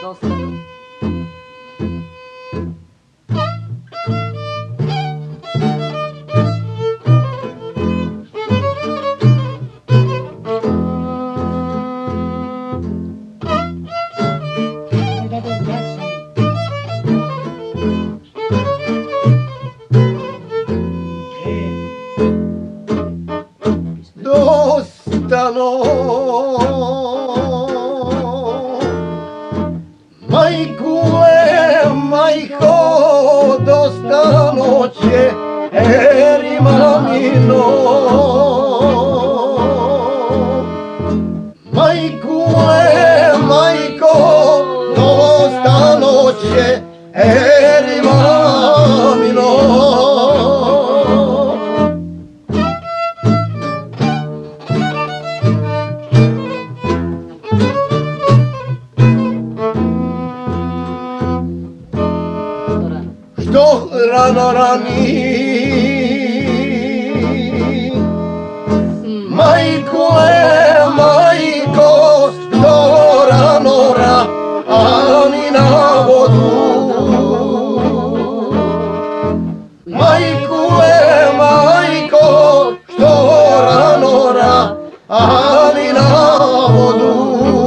ostanu. Dostano, majkule, majko, dosta noće, eri mamino. Majkule, majko, dosta noće, eri mamino. Što rano rani, majkule, majko, što rano rani na vodu. Majkule, majko, što rano rani na vodu.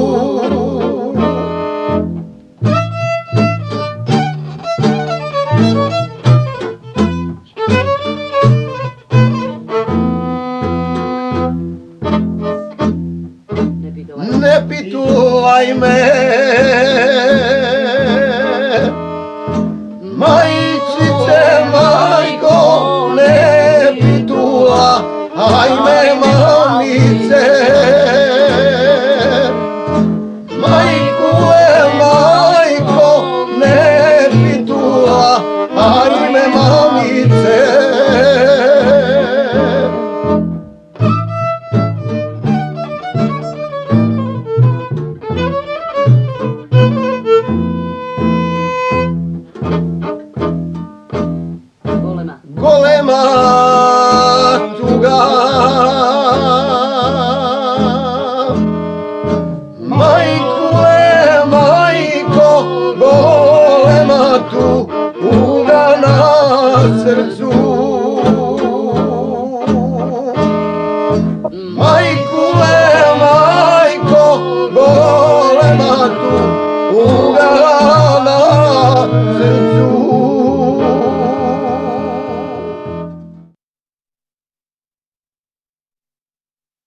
Ne pitulaj me, majčice, majko, ne pitulaj me, mamice. Majkule, majko, ne pitulaj me, mamice. Golema tuga, majkule, majko, golema tuga na srcu. Majkule, majko, golema tuga na srcu.